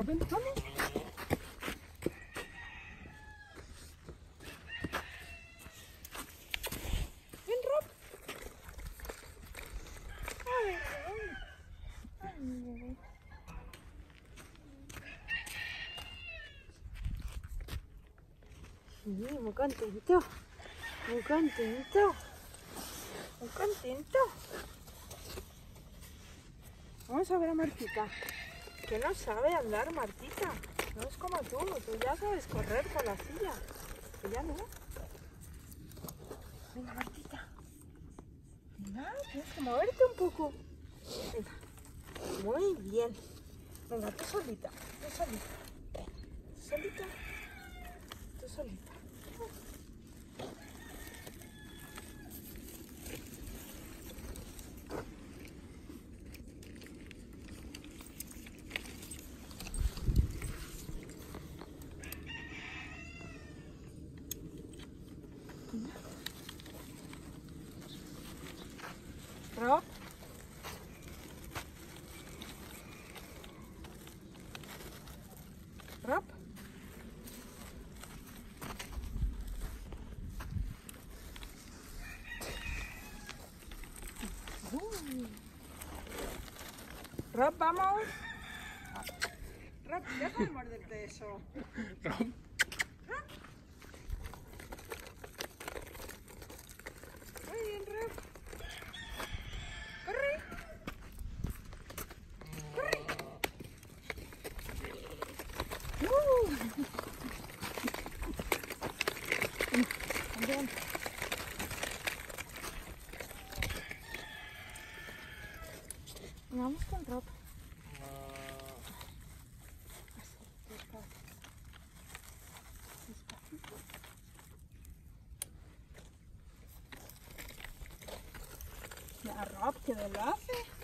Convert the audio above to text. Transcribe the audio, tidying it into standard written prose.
ven, vamos. Ven, Rob. Ay, ay, mi bebé. Sí, muy contento. Muy contento. Muy contento. Vamos a ver a Martita. Que no sabe andar, Martita. No es como tú ya sabes correr con la silla. Ella no. Venga, Martita. Venga, tienes que moverte un poco. Venga. Muy bien. Venga, tú solita. Tú solita. Tú solita. Tú solita. Rob. Rob. Rob, vamos. Rob, deja de morderte eso. Rob. Muy bien, Rob. Corre. Corre. Bien. Vamos con Rob. Despacito. Ya, Rob, que lo hace.